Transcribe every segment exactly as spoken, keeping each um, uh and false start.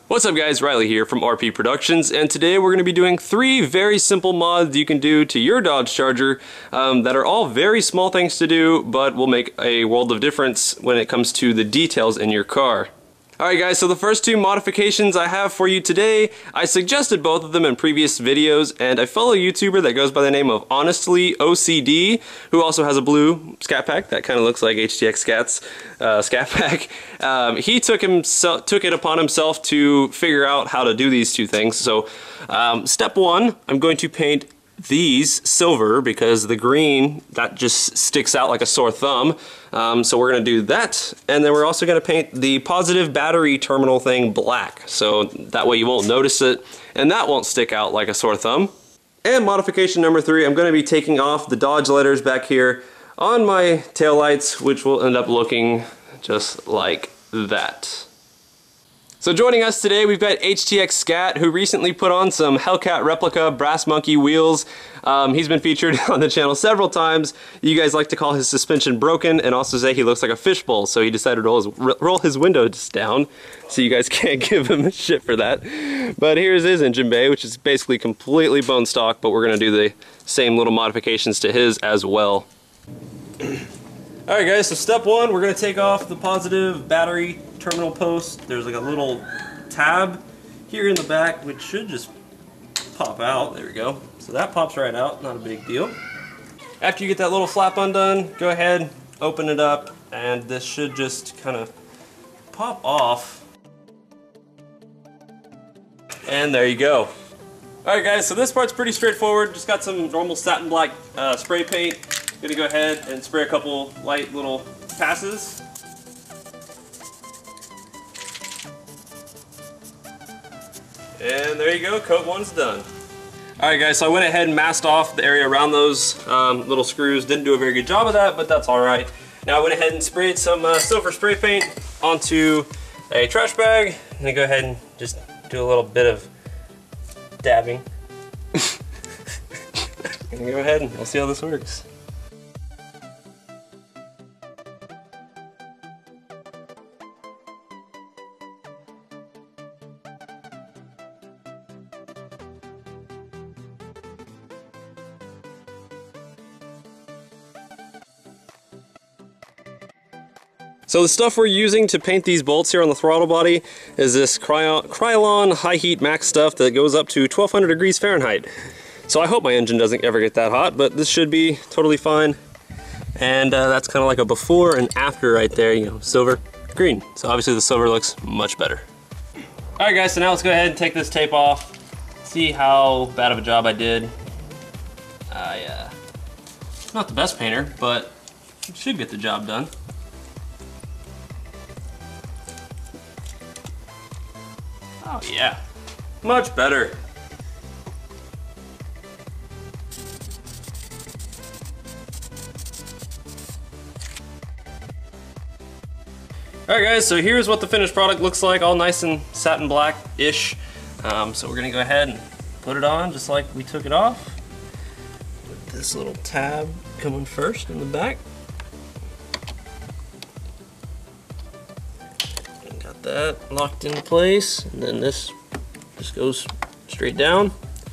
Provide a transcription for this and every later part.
What's up guys, Riley here from R P Productions, and today we're going to be doing three very simple mods you can do to your Dodge Charger um, that are all very small things to do, but will make a world of difference when it comes to the details in your car. Alright guys, so the first two modifications I have for you today, I suggested both of them in previous videos, and a fellow YouTuber that goes by the name of Honestly O C D, who also has a blue Scat Pack that kind of looks like H T X Scat's uh, Scat Pack, um, he took, himself, took it upon himself to figure out how to do these two things. So um, step one, I'm going to paint these silver because the green, that just sticks out like a sore thumb. Um, so we're going to do that, and then we're also going to paint the positive battery terminal thing black, so that way you won't notice it and that won't stick out like a sore thumb. And modification number three, I'm going to be taking off the Dodge letters back here on my taillights, which will end up looking just like that. So joining us today, we've got H T X Scat, who recently put on some Hellcat replica Brass Monkey wheels. Um, he's been featured on the channel several times. You guys like to call his suspension broken and also say he looks like a fishbowl, so he decided to roll his, roll his windows down, so you guys can't give him shit for that. But here's his engine bay, which is basically completely bone stock, but we're going to do the same little modifications to his as well. Alright guys, so step one, we're going to take off the positive battery terminal post. There's like a little tab here in the back which should just pop out. There we go. So that pops right out, not a big deal. After you get that little flap undone, go ahead, open it up, and this should just kind of pop off. And there you go. Alright guys, so this part's pretty straightforward. Just got some normal satin black uh, spray paint. Gonna go ahead and spray a couple light little passes. And there you go, coat one's done. Alright guys, so I went ahead and masked off the area around those um, little screws. Didn't do a very good job of that, but that's alright. Now I went ahead and sprayed some uh, silver spray paint onto a trash bag. I'm gonna go ahead and just do a little bit of dabbing. I'm gonna go ahead and we'll see how this works. So the stuff we're using to paint these bolts here on the throttle body is this Krylon high heat max stuff that goes up to twelve hundred degrees Fahrenheit. So I hope my engine doesn't ever get that hot, but this should be totally fine. And uh, that's kind of like a before and after right there, you know, silver, green. So obviously the silver looks much better. Alright guys, so now let's go ahead and take this tape off, see how bad of a job I did. I, uh, not the best painter, but should get the job done. Oh yeah, much better. Alright guys, so here's what the finished product looks like, all nice and satin black-ish. Um, so we're gonna go ahead and put it on just like we took it off. With this little tab coming first in the back. That locked into place, and then this just goes straight down,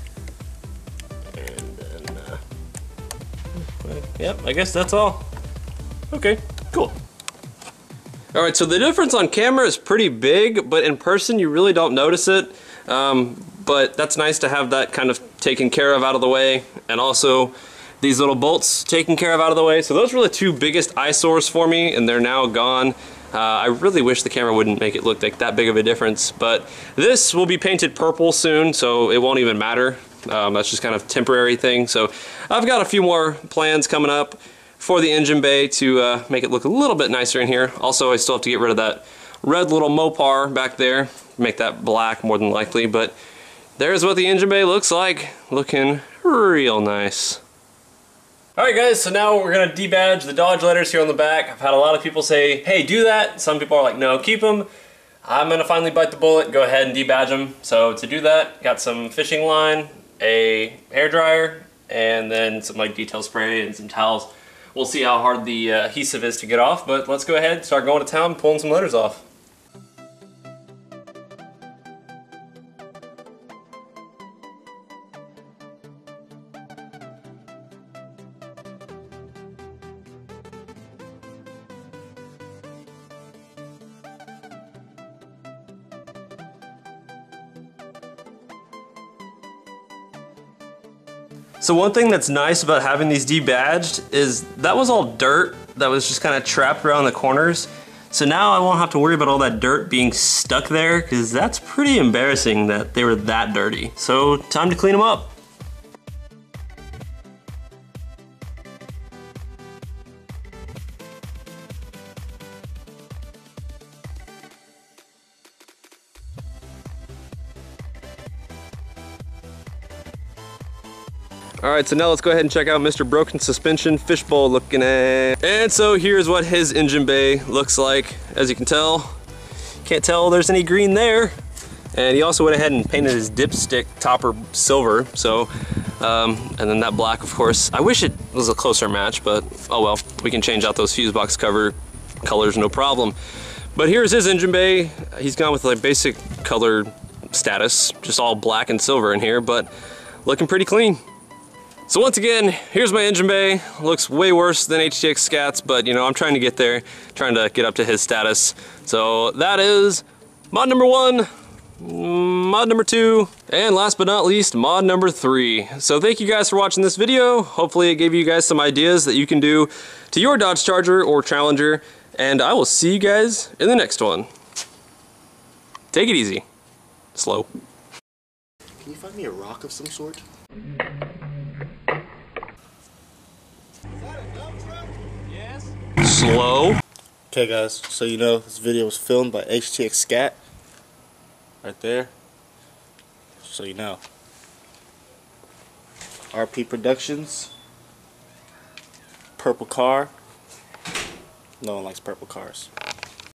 and then uh, yep, I guess that's all. Okay, cool. Alright, so the difference on camera is pretty big, but in person you really don't notice it, um, but that's nice to have that kind of taken care of out of the way, and also these little bolts taken care of out of the way. So those were the two biggest eyesores for me, and they're now gone. Uh, I really wish the camera wouldn't make it look like that big of a difference, but this will be painted purple soon, so it won't even matter. Um, that's just kind of a temporary thing. So I've got a few more plans coming up for the engine bay to uh, make it look a little bit nicer in here. Also, I still have to get rid of that red little Mopar back there, make that black more than likely, but there's what the engine bay looks like, looking real nice. Alright guys, so now we're going to debadge the Dodge letters here on the back. I've had a lot of people say, hey, do that. Some people are like, no, keep them. I'm going to finally bite the bullet, go ahead and debadge them. So to do that, got some fishing line, a hairdryer, and then some like detail spray and some towels. We'll see how hard the uh, adhesive is to get off, but let's go ahead and start going to town, pulling some letters off. So one thing that's nice about having these debadged is that was all dirt that was just kind of trapped around the corners. So now I won't have to worry about all that dirt being stuck there, because that's pretty embarrassing that they were that dirty. So time to clean them up. Alright, so now let's go ahead and check out Mister Broken Suspension Fishbowl looking at. And so here's what his engine bay looks like. As you can tell, can't tell there's any green there. And he also went ahead and painted his dipstick topper silver. So, um, and then that black, of course. I wish it was a closer match, but oh well. We can change out those fuse box cover colors, no problem. But here's his engine bay. He's gone with like basic color status, just all black and silver in here, but looking pretty clean. So once again, here's my engine bay. Looks way worse than H T X Scat's, but you know, I'm trying to get there, trying to get up to his status. So that is mod number one, mod number two, and last but not least, mod number three. So thank you guys for watching this video. Hopefully it gave you guys some ideas that you can do to your Dodge Charger or Challenger, and I will see you guys in the next one. Take it easy. Slow. Can you find me a rock of some sort? Slow. Okay guys, so you know this video was filmed by H T X Scat. Right there. So you know. R P Productions. Purple car. No one likes purple cars.